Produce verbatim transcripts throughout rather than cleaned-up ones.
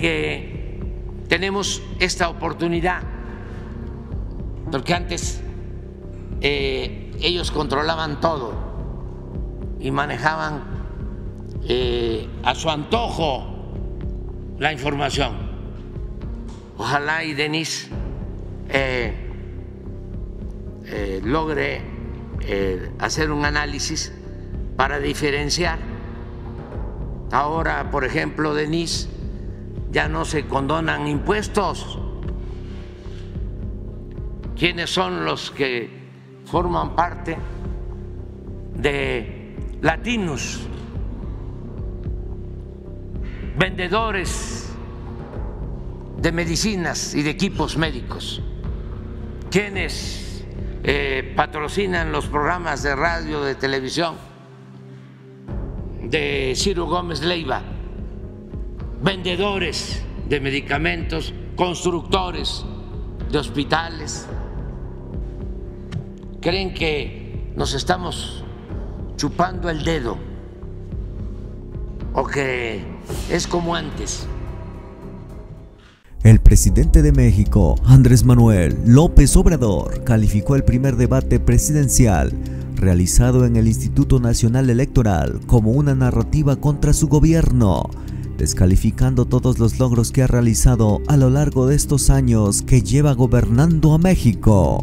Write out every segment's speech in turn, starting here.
que tenemos esta oportunidad, porque antes eh, ellos controlaban todo y manejaban eh, a su antojo la información. Ojalá y Denise eh, eh, logre eh, hacer un análisis para diferenciar. Ahora, por ejemplo, Denise, ya no se condonan impuestos. ¿Quiénes son los que forman parte de Latinos? Vendedores de medicinas y de equipos médicos. ¿Quiénes eh, patrocinan los programas de radio, de televisión de Ciro Gómez Leiva? Vendedores de medicamentos, constructores de hospitales. ¿Creen que nos estamos chupando el dedo o que es como antes? El presidente de México, Andrés Manuel López Obrador, calificó el primer debate presidencial realizado en el Instituto Nacional Electoral como una narrativa contra su gobierno, descalificando todos los logros que ha realizado a lo largo de estos años que lleva gobernando a México.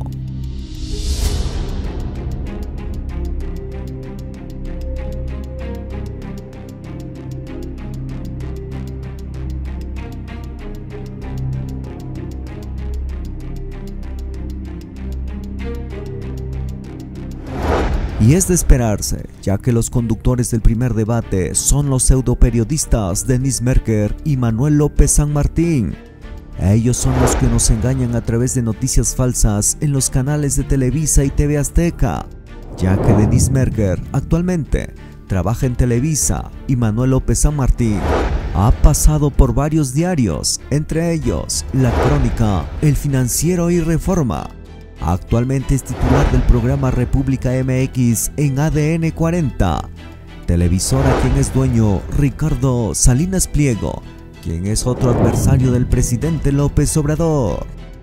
Y es de esperarse, ya que los conductores del primer debate son los pseudoperiodistas Denis Merker y Manuel López San Martín. Ellos son los que nos engañan a través de noticias falsas en los canales de Televisa y T V Azteca, ya que Denis Merker actualmente trabaja en Televisa y Manuel López San Martín ha pasado por varios diarios, entre ellos La Crónica, El Financiero y Reforma. Actualmente es titular del programa República M X en A D N cuarenta, televisora quien es dueño Ricardo Salinas Pliego, quien es otro adversario del presidente López Obrador.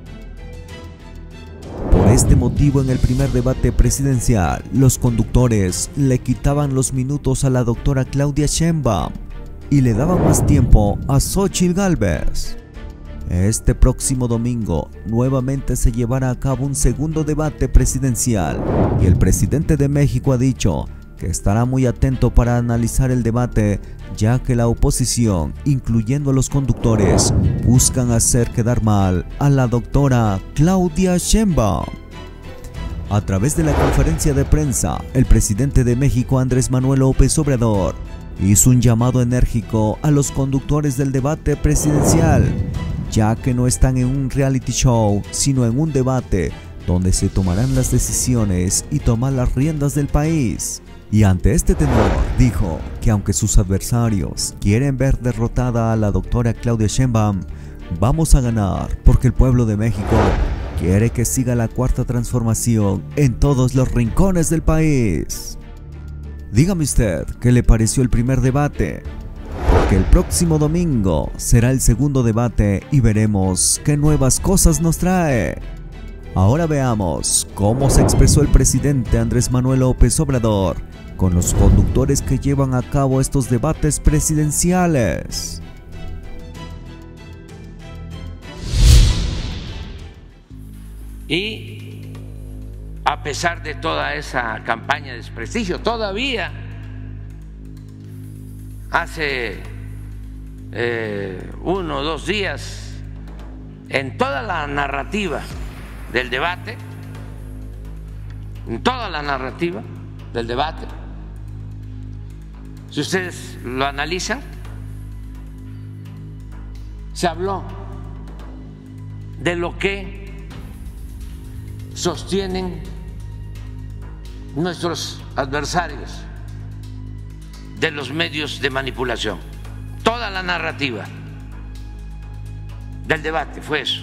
Por este motivo, en el primer debate presidencial, los conductores le quitaban los minutos a la doctora Claudia Sheinbaum y le daban más tiempo a Xóchitl Gálvez. Este próximo domingo nuevamente se llevará a cabo un segundo debate presidencial y el presidente de México ha dicho que estará muy atento para analizar el debate, ya que la oposición, incluyendo a los conductores, buscan hacer quedar mal a la doctora Claudia Sheinbaum. A través de la conferencia de prensa, el presidente de México, Andrés Manuel López Obrador, hizo un llamado enérgico a los conductores del debate presidencial, ya que no están en un reality show, sino en un debate donde se tomarán las decisiones y tomar las riendas del país. Y ante este tenor, dijo que aunque sus adversarios quieren ver derrotada a la doctora Claudia Sheinbaum, vamos a ganar porque el pueblo de México quiere que siga la cuarta transformación en todos los rincones del país. Dígame usted qué le pareció el primer debate, porque el próximo domingo será el segundo debate y veremos qué nuevas cosas nos trae. Ahora veamos cómo se expresó el presidente Andrés Manuel López Obrador con los conductores que llevan a cabo estos debates presidenciales. Y a pesar de toda esa campaña de desprestigio, todavía hace eh, uno o dos días, en toda la narrativa del debate, en toda la narrativa del debate, si ustedes lo analizan, se habló de lo que sostienen nuestros adversarios de los medios de manipulación. Toda la narrativa del debate fue eso.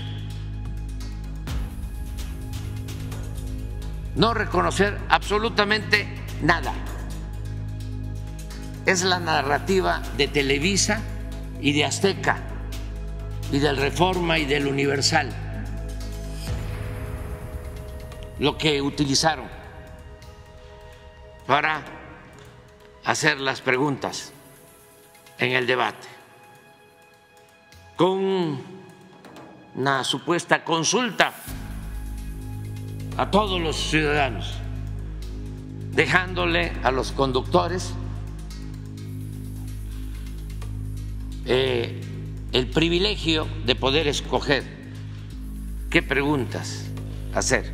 No reconocer absolutamente nada. Es la narrativa de Televisa y de Azteca y del Reforma y del Universal, lo que utilizaron para hacer las preguntas en el debate, con una supuesta consulta a todos los ciudadanos, dejándole a los conductores eh, el privilegio de poder escoger qué preguntas hacer.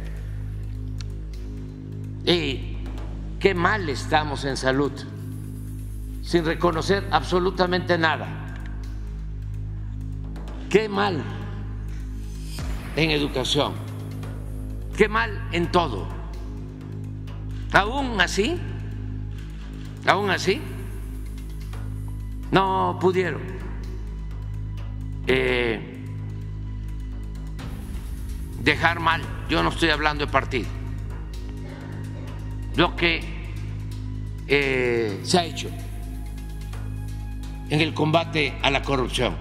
Y qué mal estamos en salud, sin reconocer absolutamente nada. Qué mal en educación, qué mal en todo. Aún así, aún así, no pudieron eh, dejar mal. Yo no estoy hablando de partido. Lo que eh, se ha hecho en el combate a la corrupción.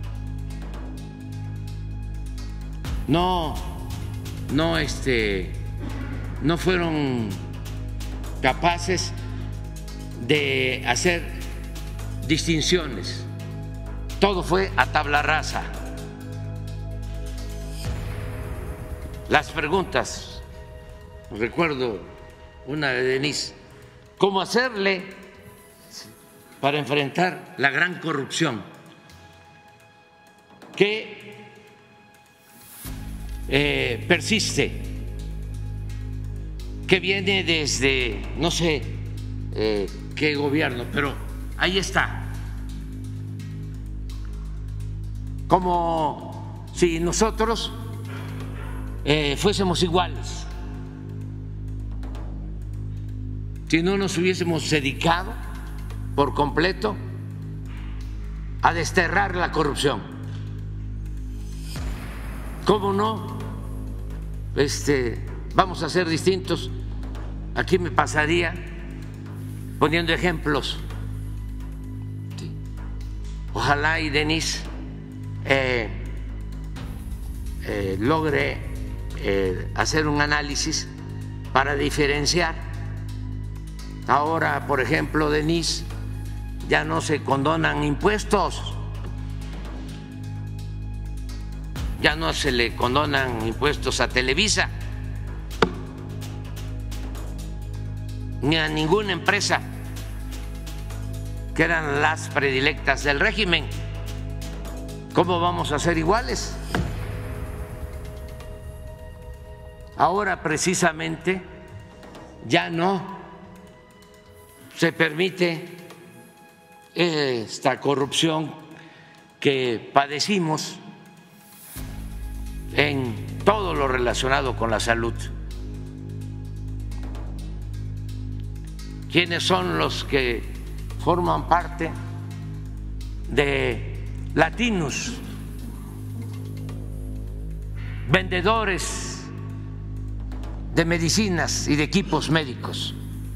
No, no, este, no fueron capaces de hacer distinciones. Todo fue a tabla rasa. Las preguntas, recuerdo una de Denise, ¿cómo hacerle para enfrentar la gran corrupción que eh, persiste, que viene desde no sé eh, qué gobierno, pero ahí está, como si nosotros eh, fuésemos iguales, si no nos hubiésemos dedicado por completo a desterrar la corrupción. ¿Cómo no? Este, vamos a ser distintos. Aquí me pasaría poniendo ejemplos. Sí. Ojalá y Denise eh, eh, logre eh, hacer un análisis para diferenciar. Ahora, por ejemplo, Denise, ya no se condonan impuestos, ya no se le condonan impuestos a Televisa ni a ninguna empresa que eran las predilectas del régimen. ¿Cómo vamos a ser iguales? Ahora precisamente ya no se permite esta corrupción que padecimos en todo lo relacionado con la salud. ¿Quiénes son los que forman parte de Latinus? Vendedores de medicinas y de equipos médicos.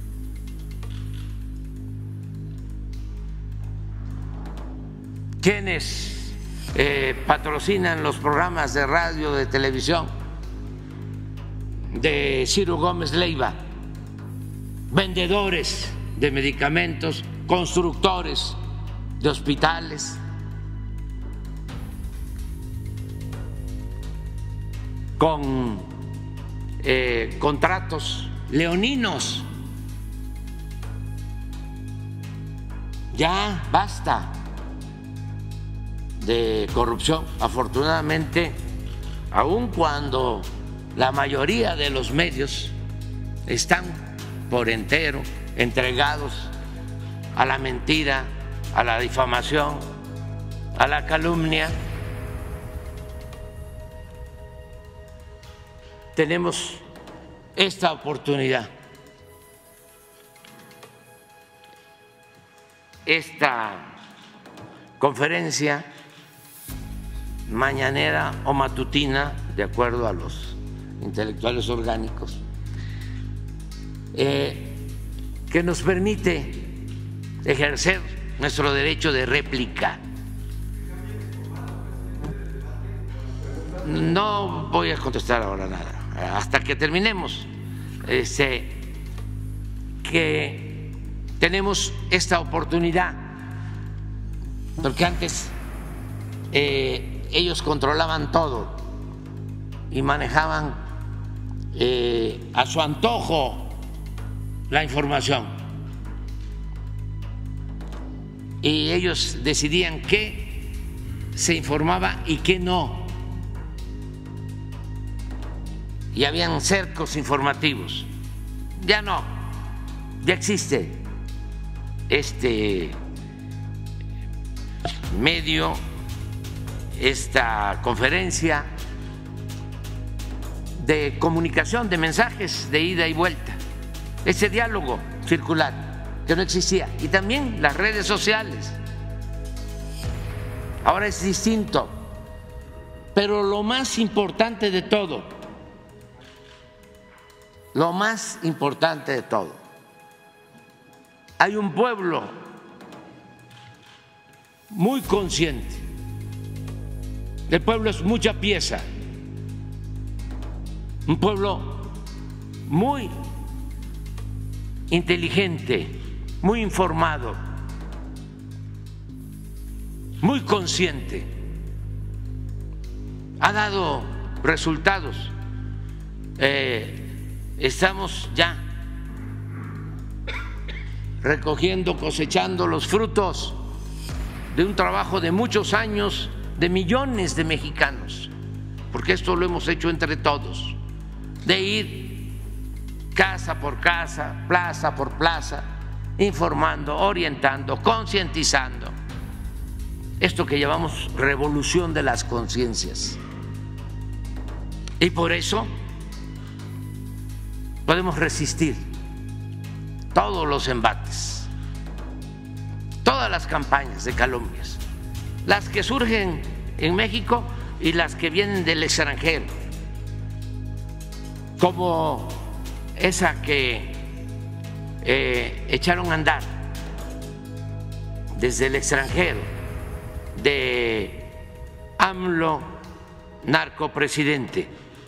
¿Quiénes eh, patrocinan los programas de radio, de televisión de Ciro Gómez Leiva? Vendedores de medicamentos, constructores de hospitales. Con eh, contratos leoninos. Ya basta de corrupción. Afortunadamente, aun cuando la mayoría de los medios están por entero entregados a la mentira, a la difamación, a la calumnia, tenemos esta oportunidad, esta conferencia mañanera o matutina, de acuerdo a los intelectuales orgánicos, eh, que nos permite ejercer nuestro derecho de réplica. no voy a contestar ahora nada, hasta que terminemos. Este, que tenemos esta oportunidad, porque antes eh, ellos controlaban todo y manejaban eh, a su antojo la información, y ellos decidían qué se informaba y qué no, y habían cercos informativos. Ya no, ya existe este medio, esta conferencia de comunicación de mensajes de ida y vuelta, ese diálogo circular que no existía, y también las redes sociales. Ahora es distinto, pero lo más importante de todo, lo más importante de todo, hay un pueblo muy consciente. El pueblo es mucha pieza, un pueblo muy inteligente, muy informado, muy consciente. Ha dado resultados. Eh, estamos ya recogiendo, cosechando los frutos de un trabajo de muchos años de millones de mexicanos, porque esto lo hemos hecho entre todos, de ir casa por casa, plaza por plaza, informando, orientando, concientizando. Esto que llamamos revolución de las conciencias. Y por eso podemos resistir todos los embates, todas las campañas de calumnias, las que surgen en México y las que vienen del extranjero, como esa que eh, echaron a andar desde el extranjero de AMLO narcopresidente,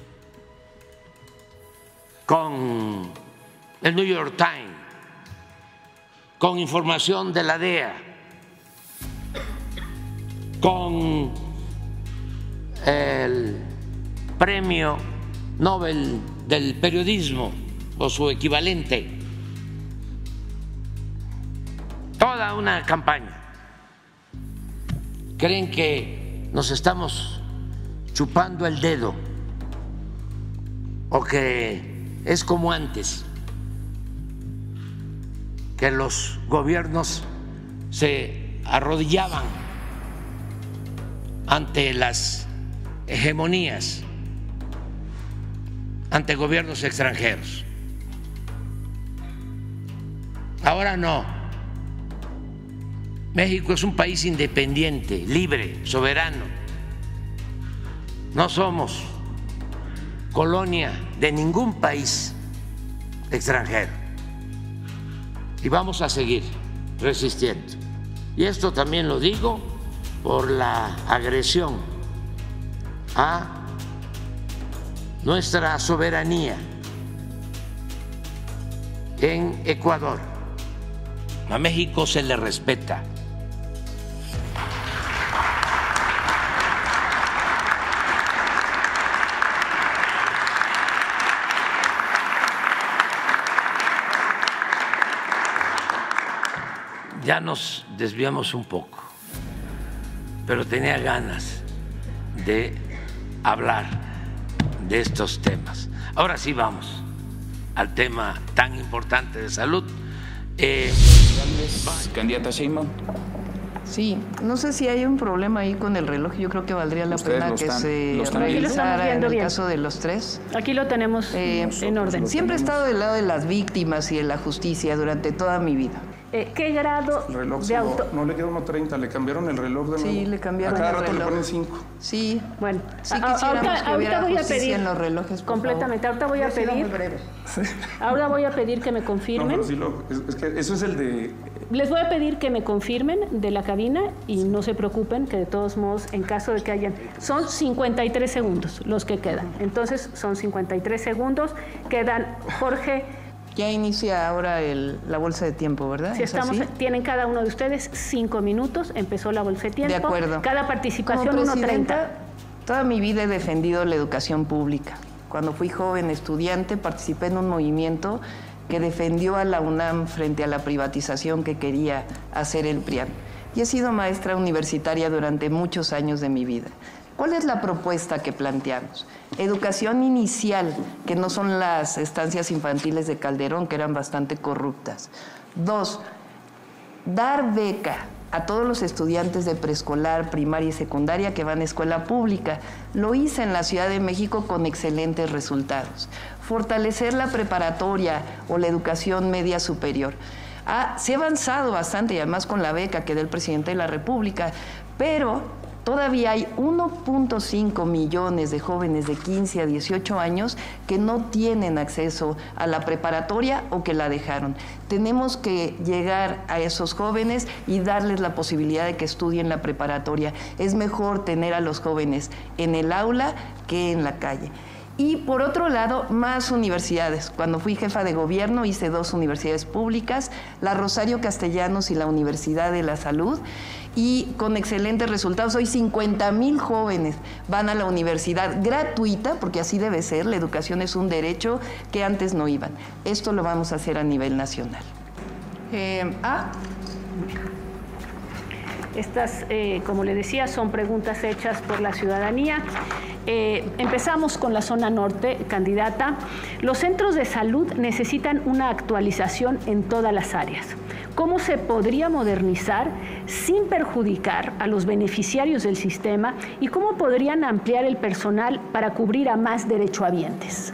con el New York Times, con información de la D E A, con el Premio Nobel del Periodismo o su equivalente, toda una campaña. Creen que nos estamos chupando el dedo o que es como antes, que los gobiernos se arrodillaban ante las hegemonías, ante gobiernos extranjeros. Ahora no. México es un país independiente, libre, soberano. No somos colonia de ningún país extranjero. Y vamos a seguir resistiendo. Y esto también lo digo por la agresión a nuestra soberanía en Ecuador. A México se le respeta. Ya nos desviamos un poco, pero tenía ganas de hablar de estos temas. Ahora sí vamos al tema tan importante de salud. Eh, ¿Candidata Sheinbaum? Sí, no sé si hay un problema ahí con el reloj. Yo creo que valdría la pena lo que están- se lo están revisara en el bien. caso de los tres. Aquí lo tenemos Eh, en orden. Siempre he estado del lado de las víctimas y de la justicia durante toda mi vida. Eh, ¿Qué grado el reloj de auto...? No, no le queda uno treinta, le cambiaron el reloj de nuevo. Sí, le cambiaron el reloj. A el cada rato reloj. le ponen cinco. Sí. Bueno, sí a, quisiéramos ahorita, que hubiera ahorita voy a justicia pedir... en los relojes, por completamente, favor. ahorita voy a Yo he sido pedir... muy breve. Sí. Ahora voy a pedir que me No, confirmen. pero sí lo, es, es que eso es el de... Les voy a pedir que me confirmen de la cabina y no se preocupen que de todos modos, en caso de que hayan... Son cincuenta y tres segundos los que quedan. Entonces, son cincuenta y tres segundos. Quedan Jorge... Ya inicia ahora el, la bolsa de tiempo, ¿verdad? Si ¿Es estamos, así? tienen cada uno de ustedes cinco minutos. Empezó la bolsa de tiempo. De acuerdo. Cada participación Como uno presidenta, treinta. toda mi vida he defendido la educación pública. Cuando fui joven estudiante participé en un movimiento que defendió a la UNAM frente a la privatización que quería hacer el PRIAN. Y he sido maestra universitaria durante muchos años de mi vida. ¿Cuál es la propuesta que planteamos? Educación inicial, que no son las estancias infantiles de Calderón, que eran bastante corruptas. Dos, dar beca a todos los estudiantes de preescolar, primaria y secundaria que van a escuela pública. Lo hice en la Ciudad de México con excelentes resultados. Fortalecer la preparatoria o la educación media superior. Ah, se ha avanzado bastante, y además con la beca que da el presidente de la República, pero todavía hay uno punto cinco millones de jóvenes de quince a dieciocho años que no tienen acceso a la preparatoria o que la dejaron. Tenemos que llegar a esos jóvenes y darles la posibilidad de que estudien la preparatoria. Es mejor tener a los jóvenes en el aula que en la calle. Y por otro lado, más universidades. Cuando fui jefa de gobierno hice dos universidades públicas, la Rosario Castellanos y la Universidad de la Salud, y con excelentes resultados. Hoy cincuenta mil jóvenes van a la universidad gratuita, porque así debe ser, la educación es un derecho que antes no iban. Esto lo vamos a hacer a nivel nacional. Eh, ah, Estas, eh, como le decía, son preguntas hechas por la ciudadanía. Eh, empezamos con la zona norte, candidata. Los centros de salud necesitan una actualización en todas las áreas. ¿Cómo se podría modernizar sin perjudicar a los beneficiarios del sistema y cómo podrían ampliar el personal para cubrir a más derechohabientes?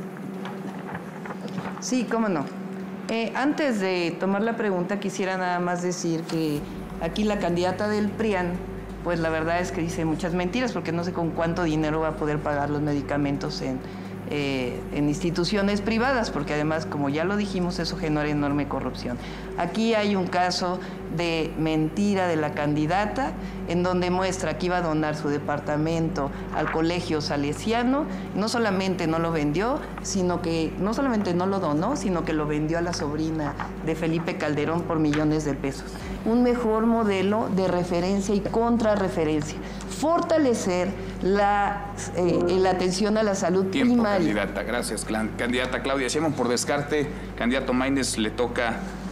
Sí, cómo no. Eh, antes de tomar la pregunta, quisiera nada más decir que aquí la candidata del PRIAN, pues la verdad es que dice muchas mentiras, porque no sé con cuánto dinero va a poder pagar los medicamentos en, eh, en instituciones privadas, porque además, como ya lo dijimos, eso genera enorme corrupción. Aquí hay un caso de mentira de la candidata, en donde muestra que iba a donar su departamento al Colegio Salesiano. No solamente no lo vendió, sino que no solamente no lo donó, sino que lo vendió a la sobrina de Felipe Calderón por millones de pesos. Un mejor modelo de referencia y contrarreferencia. Fortalecer la, eh, la atención a la salud Tiempo, primaria. Candidata, gracias. Candidata Claudia Sheinbaum, por descarte, candidato Maínez, le toca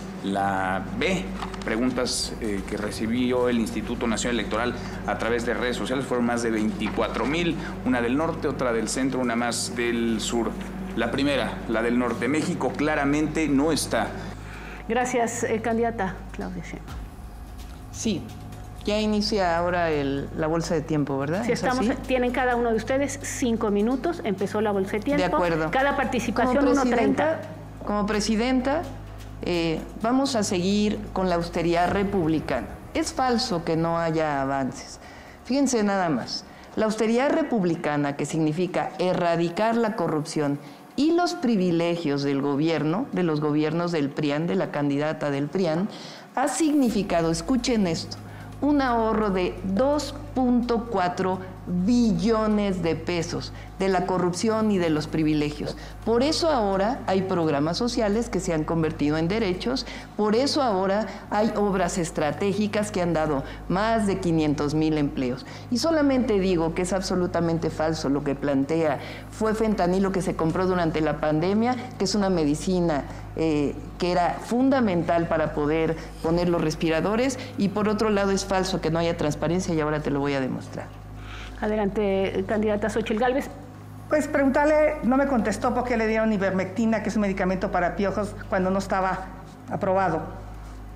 la B. Preguntas eh, que recibió el Instituto Nacional Electoral a través de redes sociales fueron más de veinticuatro mil, una del norte, otra del centro, una más del sur. La primera, la del norte. México claramente no está. Gracias, eh, candidata Claudia Sheinbaum. Sí, ya inicia ahora el, la bolsa de tiempo, ¿verdad? Si ¿Es estamos, así? tienen cada uno de ustedes cinco minutos, empezó la bolsa de tiempo. De acuerdo. Cada participación uno treinta. Como presidenta, eh, vamos a seguir con la austeridad republicana. Es falso que no haya avances. Fíjense nada más, la austeridad republicana, que significa erradicar la corrupción y los privilegios del gobierno, de los gobiernos del PRIAN, de la candidata del PRIAN, ha significado, escuchen esto, un ahorro de dos punto cuatro billones de pesos de la corrupción y de los privilegios. Por eso ahora hay programas sociales que se han convertido en derechos, por eso ahora hay obras estratégicas que han dado más de quinientos mil empleos. Y solamente digo que es absolutamente falso lo que plantea. Fue fentanilo que se compró durante la pandemia, que es una medicina eh, que era fundamental para poder poner los respiradores, y por otro lado es falso que no haya transparencia, y ahora te lo voy a demostrar. Adelante, candidata Xóchitl Gálvez. Pues preguntarle, no me contestó por qué le dieron ivermectina, que es un medicamento para piojos, cuando no estaba aprobado.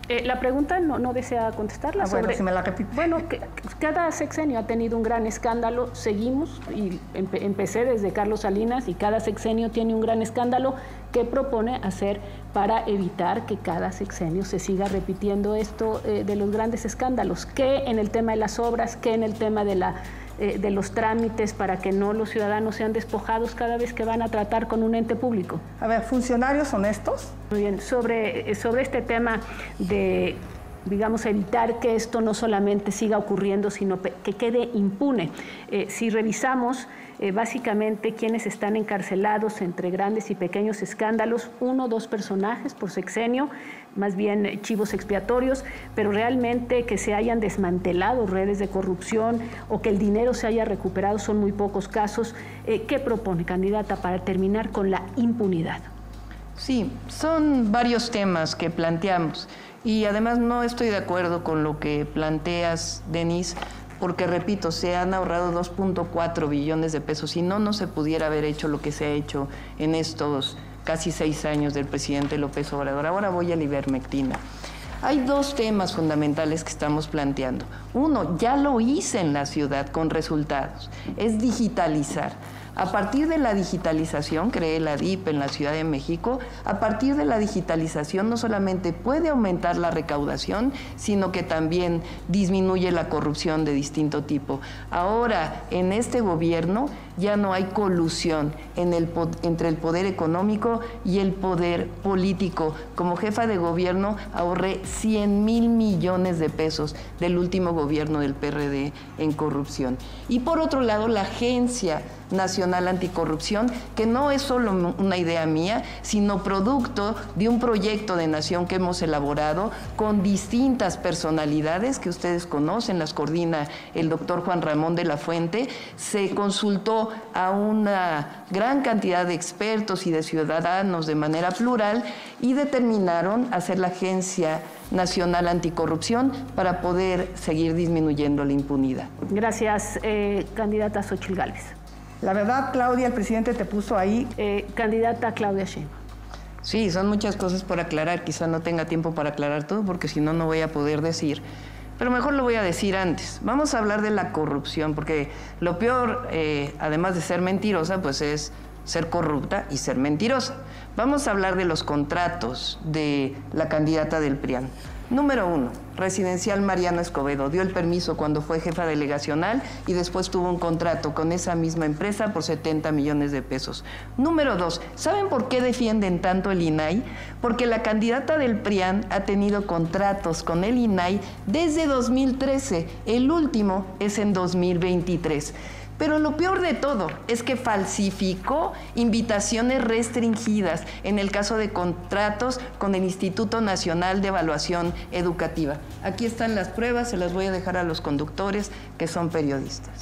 Eh, la pregunta no, no desea contestarla. Ah, bueno, sobre, si me la repite. Bueno, que, cada sexenio ha tenido un gran escándalo, seguimos, y empe, empecé desde Carlos Salinas, y cada sexenio tiene un gran escándalo. ¿Qué propone hacer para evitar que cada sexenio se siga repitiendo esto eh, de los grandes escándalos? ¿Qué en el tema de las obras, qué en el tema de la de los trámites para que no los ciudadanos sean despojados cada vez que van a tratar con un ente público? A ver, ¿funcionarios honestos? Muy bien, sobre, sobre este tema de, digamos, evitar que esto no solamente siga ocurriendo, sino que quede impune. Eh, si revisamos eh, básicamente quienes están encarcelados entre grandes y pequeños escándalos, uno o dos personajes por sexenio, más bien chivos expiatorios, pero realmente que se hayan desmantelado redes de corrupción o que el dinero se haya recuperado son muy pocos casos. Eh, ¿Qué propone, candidata, para terminar con la impunidad? Sí, son varios temas que planteamos y además no estoy de acuerdo con lo que planteas, Denise, porque repito, se han ahorrado dos punto cuatro billones de pesos, si no, no se pudiera haber hecho lo que se ha hecho en estos casi seis años del presidente López Obrador. Ahora voy a la ivermectina. Hay dos temas fundamentales que estamos planteando. Uno, ya lo hice en la ciudad con resultados, es digitalizar. A partir de la digitalización, creé la D I P en la Ciudad de México, a partir de la digitalización no solamente puede aumentar la recaudación, sino que también disminuye la corrupción de distinto tipo. Ahora, en este gobierno ya no hay colusión en el, entre el poder económico y el poder político. Como jefa de gobierno ahorré cien mil millones de pesos del último gobierno del P R D en corrupción. Y por otro lado, la Agencia Nacional Anticorrupción, que no es solo una idea mía, sino producto de un proyecto de nación que hemos elaborado con distintas personalidades que ustedes conocen, las coordina el doctor Juan Ramón de la Fuente. Se consultó a una gran cantidad de expertos y de ciudadanos de manera plural y determinaron hacer la Agencia Nacional Anticorrupción para poder seguir disminuyendo la impunidad. Gracias, eh, candidata Xóchitl Gálvez. La verdad, Claudia, el presidente te puso ahí. Eh, candidata Claudia Sheinbaum. Sí, son muchas cosas por aclarar. Quizá no tenga tiempo para aclarar todo porque si no, no voy a poder decir. Pero mejor lo voy a decir antes. Vamos a hablar de la corrupción porque lo peor, eh, además de ser mentirosa, pues es ser corrupta y ser mentirosa. Vamos a hablar de los contratos de la candidata del P R I A N. Número uno, Residencial Mariano Escobedo. Dio el permiso cuando fue jefa delegacional y después tuvo un contrato con esa misma empresa por setenta millones de pesos. Número dos, ¿saben por qué defienden tanto el I N A I? Porque la candidata del P R I A N ha tenido contratos con el I N A I desde dos mil trece. El último es en dos mil veintitrés. Pero lo peor de todo es que falsificó invitaciones restringidas en el caso de contratos con el Instituto Nacional de Evaluación Educativa. Aquí están las pruebas, se las voy a dejar a los conductores que son periodistas.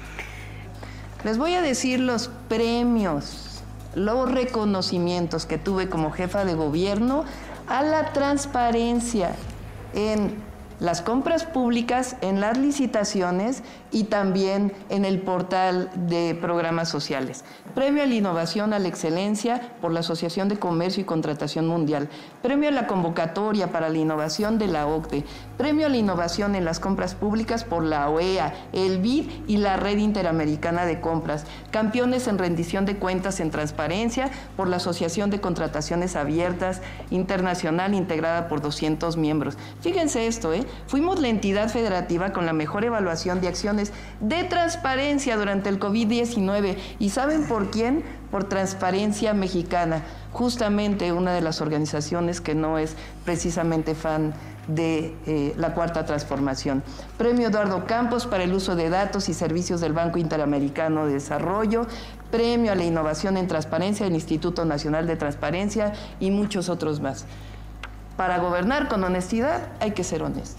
Les voy a decir los premios, los reconocimientos que tuve como jefa de gobierno a la transparencia en las compras públicas, en las licitaciones y también en el portal de programas sociales. Premio a la innovación, a la excelencia por la Asociación de Comercio y Contratación Mundial. Premio a la convocatoria para la innovación de la O C D E. Premio a la innovación en las compras públicas por la O E A, el B I D y la Red Interamericana de Compras. Campeones en rendición de cuentas en transparencia por la Asociación de Contrataciones Abiertas Internacional integrada por doscientos miembros. Fíjense esto, ¿eh? Fuimos la entidad federativa con la mejor evaluación de acciones de transparencia durante el COVID diecinueve. ¿Y saben por quién? Por Transparencia Mexicana, justamente una de las organizaciones que no es precisamente fan de eh, la Cuarta Transformación. Premio Eduardo Campos para el uso de datos y servicios del Banco Interamericano de Desarrollo, Premio a la Innovación en Transparencia del Instituto Nacional de Transparencia y muchos otros más. Para gobernar con honestidad hay que ser honesta.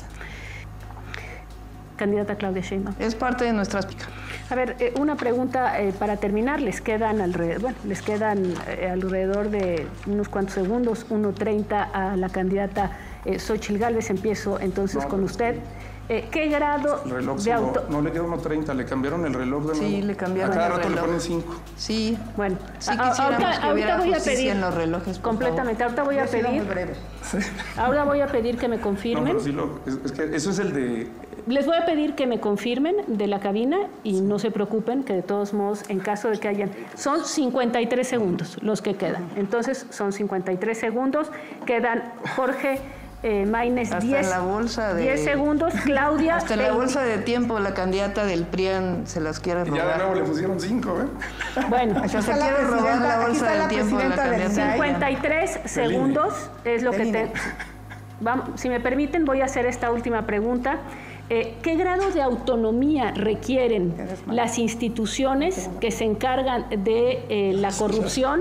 Candidata Claudia Sheinbaum. Es parte de nuestras... A ver, eh, una pregunta eh, para terminar. Les quedan alrededor, bueno, les quedan eh, alrededor de unos cuantos segundos, uno treinta a la candidata eh, Xóchitl Gálvez. Empiezo entonces con usted. Eh, ¿Qué grado El reloj de se auto...? lo- no le queda uno treinta, le cambiaron el reloj de nuevo. Sí, le cambiaron A cada el rato reloj. le ponen cinco. Sí, Bueno, sí a- quisiéramos ahorita, que hubiera ahorita voy a justicia pedir en los relojes, por completamente. Ahorita voy a Yo he sido muy pedir, breve. ahora voy a pedir que me No, confirmen. pero sí lo, es, es que eso es el de... Les voy a pedir que me confirmen de la cabina y no se preocupen que de todos modos, en caso de que hayan... Son cincuenta y tres segundos los que quedan. Entonces, son cincuenta y tres segundos. Quedan Jorge eh, Maínez Hasta diez, en la bolsa de- diez segundos. Claudia... hasta en la veinte. bolsa de tiempo la candidata del P R I A N se las quiere Y ya de robar. nuevo le pusieron cinco, ¿eh? Bueno, Se está la quiere robar presidenta- la aquí bolsa está la del tiempo de la presidenta del candidata. cincuenta y tres segundos es lo Del que I N E. te... Vamos, si me permiten, voy a hacer esta última pregunta. Eh, ¿Qué grado de autonomía requieren las instituciones que se encargan de eh, la corrupción?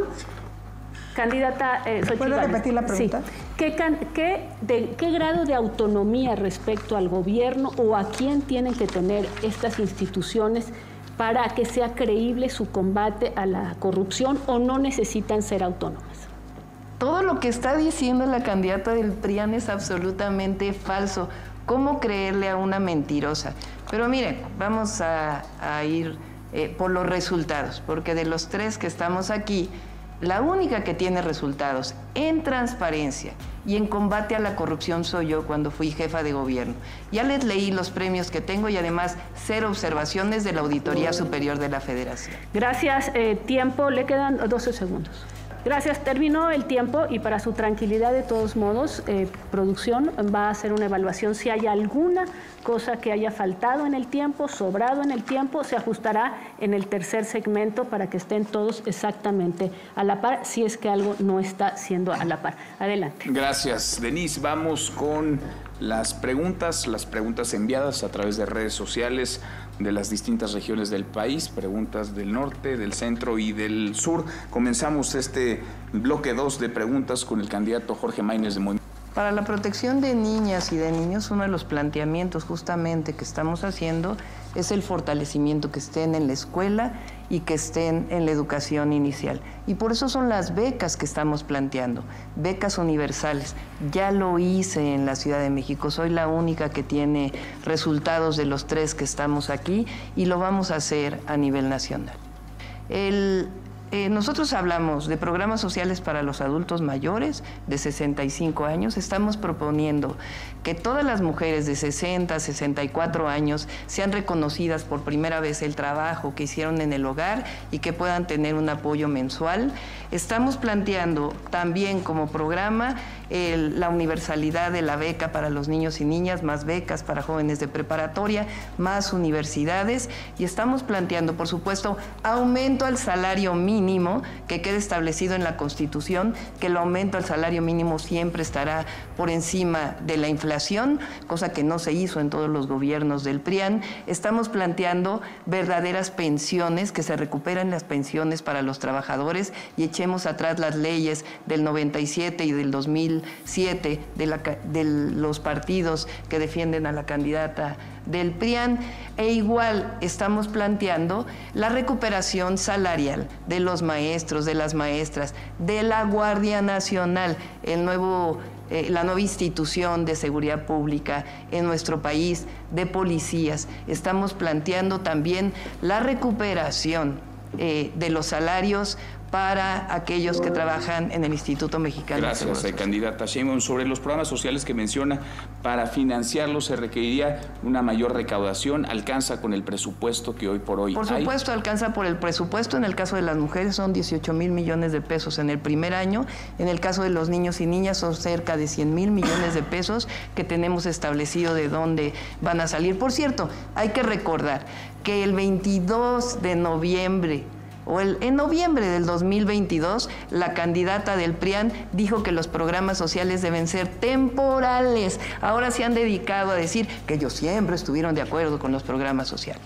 Candidata eh, Xochitl ¿Puede Gálvez. repetir la pregunta? Sí. ¿Qué, can- qué- de, ¿Qué grado de autonomía respecto al gobierno o a quién tienen que tener estas instituciones para que sea creíble su combate a la corrupción o no necesitan ser autónomas? Todo lo que está diciendo la candidata del P R I A N es absolutamente falso. ¿Cómo creerle a una mentirosa? Pero miren, vamos a, a ir eh, por los resultados, porque de los tres que estamos aquí, la única que tiene resultados en transparencia y en combate a la corrupción soy yo cuando fui jefa de gobierno. Ya les leí los premios que tengo y además cero observaciones de la Auditoría Superior de la Federación. Gracias. Eh, tiempo, le quedan doce segundos. Gracias, terminó el tiempo y para su tranquilidad, de todos modos, eh, producción va a hacer una evaluación. Si hay alguna cosa que haya faltado en el tiempo, sobrado en el tiempo, se ajustará en el tercer segmento para que estén todos exactamente a la par, si es que algo no está siendo a la par. Adelante. Gracias, Denise. Vamos con las preguntas, las preguntas enviadas a través de redes sociales de las distintas regiones del país, preguntas del norte, del centro y del sur. Comenzamos este bloque dos de preguntas con el candidato Jorge Maínez de Movimiento. Para la protección de niñas y de niños, uno de los planteamientos justamente que estamos haciendo es el fortalecimiento, que estén en la escuela y que estén en la educación inicial. Y por eso son las becas que estamos planteando, becas universales. Ya lo hice en la Ciudad de México, soy la única que tiene resultados de los tres que estamos aquí y lo vamos a hacer a nivel nacional. El... Eh, nosotros hablamos de programas sociales para los adultos mayores de sesenta y cinco años. Estamos proponiendo que todas las mujeres de sesenta, sesenta y cuatro años sean reconocidas por primera vez el trabajo que hicieron en el hogar y que puedan tener un apoyo mensual. Estamos planteando también como programa el, la universalidad de la beca para los niños y niñas, más becas para jóvenes de preparatoria, más universidades, y estamos planteando, por supuesto, aumento al salario mínimo que quede establecido en la Constitución, que el aumento al salario mínimo siempre estará por encima de la inflación, cosa que no se hizo en todos los gobiernos del P R I A N. Estamos planteando verdaderas pensiones, que se recuperen las pensiones para los trabajadores y echemos atrás las leyes del noventa y siete y del dos mil siete de, la, de los partidos que defienden a la candidata del P R I A N, e igual estamos planteando la recuperación salarial de los maestros, de las maestras, de la Guardia Nacional, el nuevo, eh, la nueva institución de seguridad pública en nuestro país, de policías. Estamos planteando también la recuperación eh, de los salarios para aquellos que trabajan en el Instituto Mexicano de Seguro Gracias, Social. candidata Sheinbaum. Sobre los programas sociales que menciona, para financiarlos se requeriría una mayor recaudación. ¿Alcanza con el presupuesto que hoy por hoy Por hay? supuesto, alcanza por el presupuesto. En el caso de las mujeres son dieciocho mil millones de pesos en el primer año. En el caso de los niños y niñas son cerca de cien mil millones de pesos que tenemos establecido de dónde van a salir. Por cierto, hay que recordar que el veintidós de noviembre o el, en noviembre del dos mil veintidós, la candidata del P R I A N dijo que los programas sociales deben ser temporales. Ahora se han dedicado a decir que ellos siempre estuvieron de acuerdo con los programas sociales.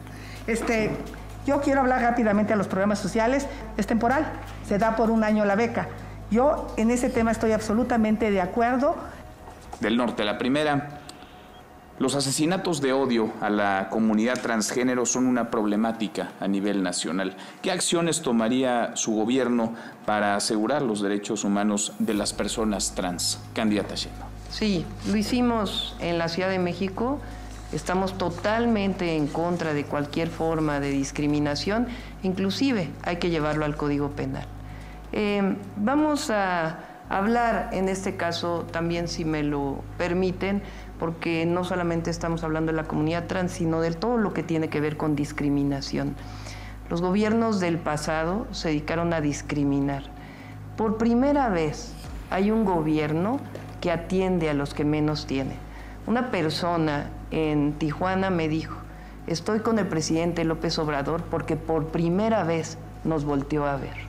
Este, yo quiero hablar rápidamente de los programas sociales. Es temporal, se da por un año la beca. Yo en ese tema estoy absolutamente de acuerdo. Del norte, la primera. Los asesinatos de odio a la comunidad transgénero son una problemática a nivel nacional. ¿Qué acciones tomaría su gobierno para asegurar los derechos humanos de las personas trans? Candidata Sheinbaum. Sí, lo hicimos en la Ciudad de México Estamos totalmente en contra de cualquier forma de discriminación, inclusive hay que llevarlo al Código Penal. Eh, vamos a hablar en este caso también, si me lo permiten, porque no solamente estamos hablando de la comunidad trans, sino de todo lo que tiene que ver con discriminación. Los gobiernos del pasado se dedicaron a discriminar. Por primera vez hay un gobierno que atiende a los que menos tienen. Una persona en Tijuana me dijo, estoy con el presidente López Obrador porque por primera vez nos volteó a ver.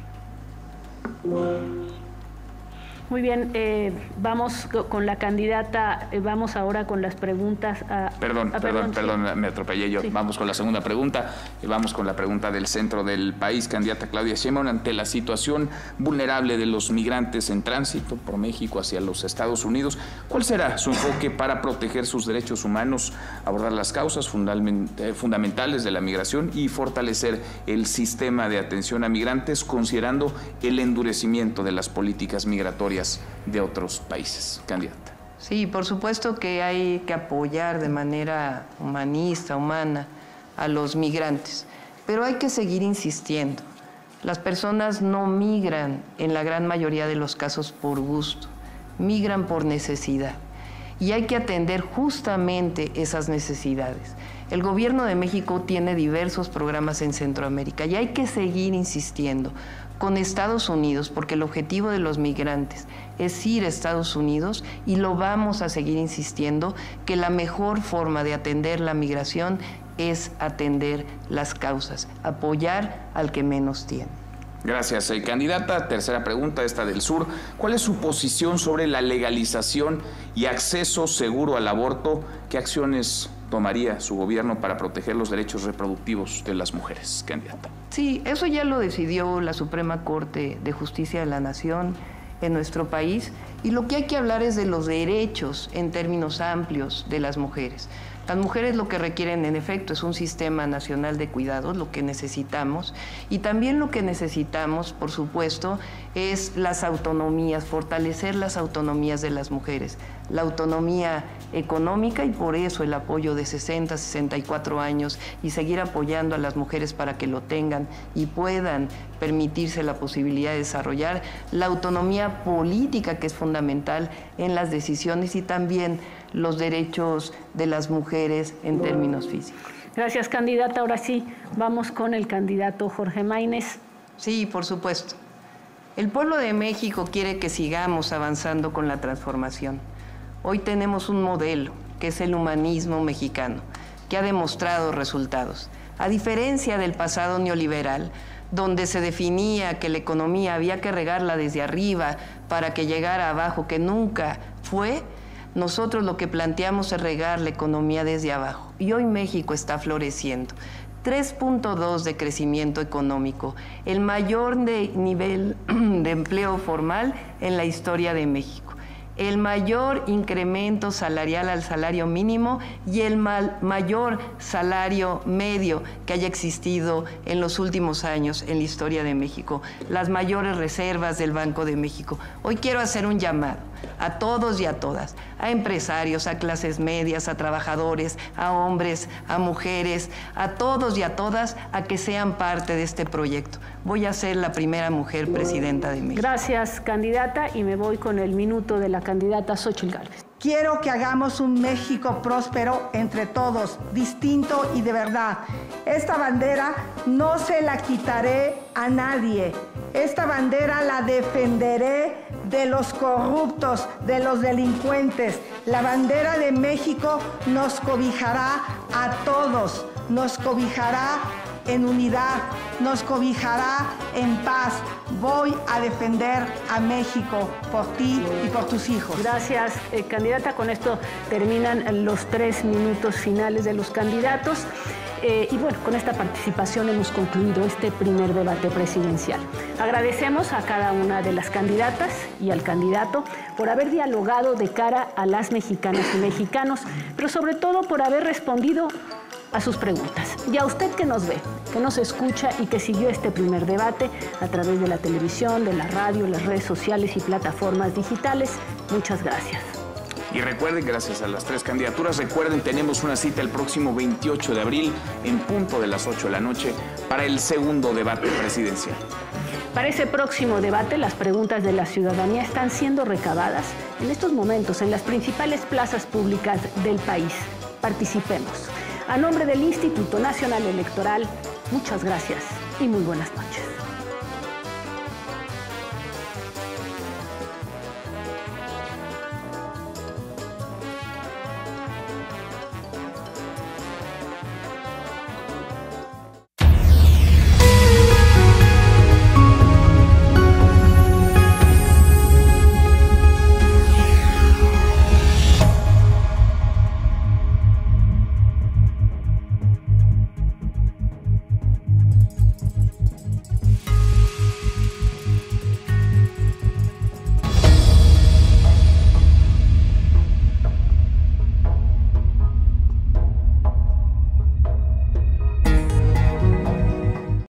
Muy bien, eh, vamos con la candidata, eh, vamos ahora con las preguntas. A, perdón, a, perdón, perdón, perdón, sí. me atropellé yo. Sí. Vamos con la segunda pregunta y vamos con la pregunta del centro del país. Candidata Claudia Sheinbaum, ante la situación vulnerable de los migrantes en tránsito por México hacia los Estados Unidos, ¿cuál será su enfoque para proteger sus derechos humanos, abordar las causas fundamentales de la migración y fortalecer el sistema de atención a migrantes, considerando el endurecimiento de las políticas migratorias de otros países? Candidata. Sí, por supuesto que hay que apoyar de manera humanista, humana, a los migrantes, pero hay que seguir insistiendo. Las personas no migran en la gran mayoría de los casos por gusto, migran por necesidad y hay que atender justamente esas necesidades. El gobierno de México tiene diversos programas en Centroamérica y hay que seguir insistiendo con Estados Unidos, porque el objetivo de los migrantes es ir a Estados Unidos y lo vamos a seguir insistiendo, que la mejor forma de atender la migración es atender las causas, apoyar al que menos tiene. Gracias, eh, candidata. Tercera pregunta, esta del sur. ¿Cuál es su posición sobre la legalización y acceso seguro al aborto? ¿Qué acciones tomaría su gobierno para proteger los derechos reproductivos de las mujeres, candidata? Sí, eso ya lo decidió la Suprema Corte de Justicia de la Nación en nuestro país, y lo que hay que hablar es de los derechos en términos amplios de las mujeres. Las mujeres lo que requieren, en efecto, es un sistema nacional de cuidados, lo que necesitamos, y también lo que necesitamos, por supuesto, es las autonomías, fortalecer las autonomías de las mujeres, la autonomía económica, y por eso el apoyo de sesenta a sesenta y cuatro años y seguir apoyando a las mujeres para que lo tengan y puedan permitirse la posibilidad de desarrollar la autonomía política, que es fundamental en las decisiones, y también los derechos de las mujeres en términos físicos. Gracias, candidata. Ahora sí, vamos con el candidato Jorge Maínez. Sí, por supuesto. El pueblo de México quiere que sigamos avanzando con la transformación. Hoy tenemos un modelo, que es el humanismo mexicano, que ha demostrado resultados. A diferencia del pasado neoliberal, donde se definía que la economía había que regarla desde arriba para que llegara abajo, que nunca fue, nosotros lo que planteamos es regar la economía desde abajo. Y hoy México está floreciendo. tres punto dos de crecimiento económico, el mayor de nivel de empleo formal en la historia de México, el mayor incremento salarial al salario mínimo y el mal, mayor salario medio que haya existido en los últimos años en la historia de México, las mayores reservas del Banco de México. Hoy quiero hacer un llamado a todos y a todas, a empresarios, a clases medias, a trabajadores, a hombres, a mujeres, a todos y a todas, a que sean parte de este proyecto. Voy a ser la primera mujer presidenta de México. Gracias, candidata, y me voy con el minuto de la candidata Xóchitl Gálvez. Quiero que hagamos un México próspero entre todos, distinto y de verdad. Esta bandera no se la quitaré a nadie. Esta bandera la defenderé de los corruptos, de los delincuentes. La bandera de México nos cobijará a todos, nos cobijará en unidad, nos cobijará en paz. Voy a defender a México por ti y por tus hijos. Gracias, eh, candidata. Con esto terminan los tres minutos finales de los candidatos. Eh, y bueno, con esta participación hemos concluido este primer debate presidencial. Agradecemos a cada una de las candidatas y al candidato por haber dialogado de cara a las mexicanas y mexicanos, pero sobre todo por haber respondido a sus preguntas. Y a usted que nos ve, que nos escucha y que siguió este primer debate a través de la televisión, de la radio, las redes sociales y plataformas digitales, muchas gracias. Y recuerden, gracias a las tres candidaturas, recuerden, tenemos una cita el próximo veintiocho de abril en punto de las ocho de la noche para el segundo debate presidencial. Para ese próximo debate, las preguntas de la ciudadanía están siendo recabadas en estos momentos en las principales plazas públicas del país. Participemos. A nombre del Instituto Nacional Electoral, muchas gracias y muy buenas noches.